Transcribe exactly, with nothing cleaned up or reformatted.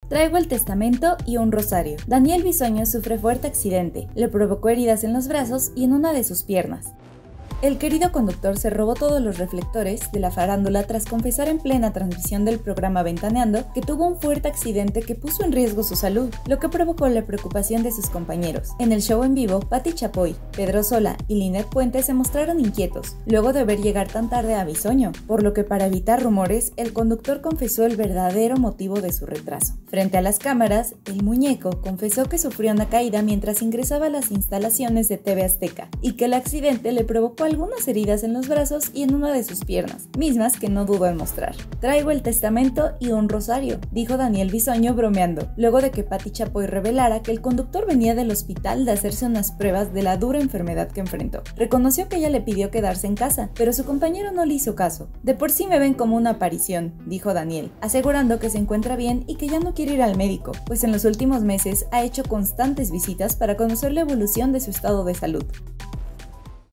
Traigo el testamento y un rosario. Daniel Bisoño sufre fuerte accidente, le provocó heridas en los brazos y en una de sus piernas. El querido conductor se robó todos los reflectores de la farándula tras confesar en plena transmisión del programa Ventaneando que tuvo un fuerte accidente que puso en riesgo su salud, lo que provocó la preocupación de sus compañeros. En el show en vivo, Pati Chapoy, Pedro Sola y Linet Puente se mostraron inquietos, luego de ver llegar tan tarde a Bisoño, por lo que para evitar rumores, el conductor confesó el verdadero motivo de su retraso. Frente a las cámaras, el muñeco confesó que sufrió una caída mientras ingresaba a las instalaciones de T V Azteca y que el accidente le provocó algunas heridas en los brazos y en una de sus piernas, mismas que no dudó en mostrar. Traigo el testamento y un rosario, dijo Daniel Bisoño bromeando, luego de que Pati Chapoy revelara que el conductor venía del hospital de hacerse unas pruebas de la dura enfermedad que enfrentó. Reconoció que ella le pidió quedarse en casa, pero su compañero no le hizo caso. De por sí me ven como una aparición, dijo Daniel, asegurando que se encuentra bien y que ya no quiere ir al médico, pues en los últimos meses ha hecho constantes visitas para conocer la evolución de su estado de salud.